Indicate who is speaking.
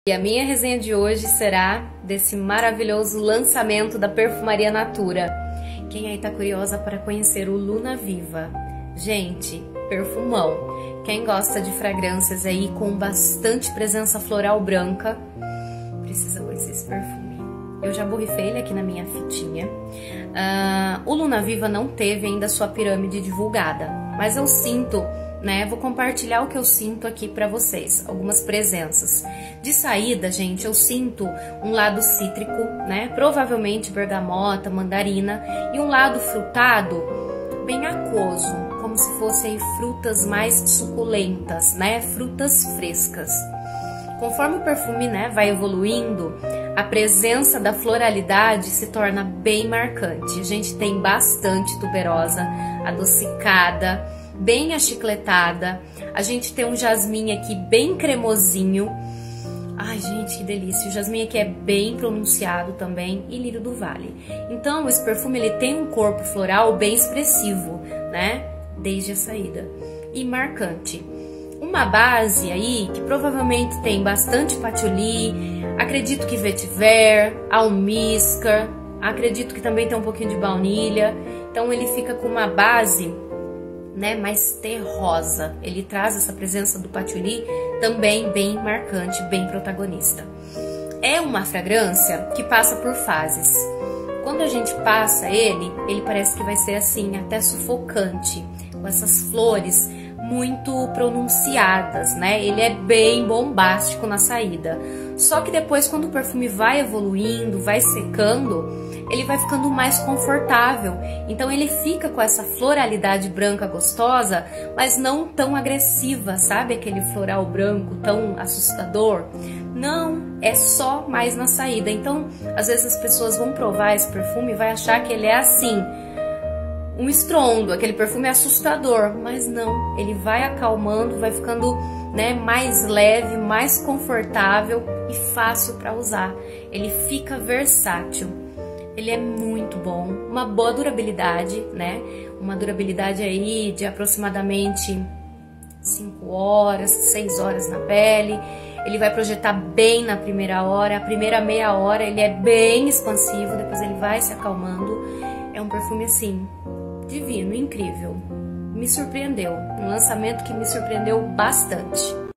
Speaker 1: E a minha resenha de hoje será desse maravilhoso lançamento da Perfumaria Natura. Quem aí tá curiosa para conhecer o Luna Viva? Gente, perfumão. Quem gosta de fragrâncias aí com bastante presença floral branca, precisa conhecer esse perfume. Eu já borrifei ele aqui na minha fitinha. O Luna Viva não teve ainda sua pirâmide divulgada, mas eu sinto, né? Vou compartilhar o que eu sinto aqui pra vocês, algumas presenças. De saída, gente, eu sinto um lado cítrico, né? Provavelmente bergamota, mandarina, e um lado frutado, bem aquoso, como se fossem frutas mais suculentas, né? Frutas frescas. Conforme o perfume, né, vai evoluindo, a presença da floralidade se torna bem marcante. A gente tem bastante tuberosa, adocicada, bem achicletada. A gente tem um jasmim aqui bem cremosinho. Ai, gente, que delícia. O jasmim aqui é bem pronunciado também, e lírio do vale. Então, esse perfume ele tem um corpo floral bem expressivo, né? Desde a saída. E marcante. Uma base aí que provavelmente tem bastante patchouli, acredito que vetiver, almíscar, acredito que também tem um pouquinho de baunilha. Então ele fica com uma base, né, mais terrosa. Ele traz essa presença do patchouli também bem marcante, bem protagonista. É uma fragrância que passa por fases. Quando a gente passa ele parece que vai ser assim, até sufocante, com essas flores muito pronunciadas, né? Ele é bem bombástico na saída. Só que depois, quando o perfume vai evoluindo, vai secando, ele vai ficando mais confortável. Então ele fica com essa floralidade branca gostosa, mas não tão agressiva, sabe? Aquele floral branco tão assustador. Não, é só mais na saída. Então, às vezes as pessoas vão provar esse perfume e vai achar que ele é assim, um estrondo, aquele perfume assustador, mas não, ele vai acalmando, vai ficando, né, mais leve, mais confortável e fácil para usar. Ele fica versátil, ele é muito bom, uma boa durabilidade, né, uma durabilidade aí de aproximadamente 5 horas, 6 horas na pele. Ele vai projetar bem na primeira hora, a primeira meia hora ele é bem expansivo, depois ele vai se acalmando. É um perfume assim, divino, incrível. Me surpreendeu, um lançamento que me surpreendeu bastante.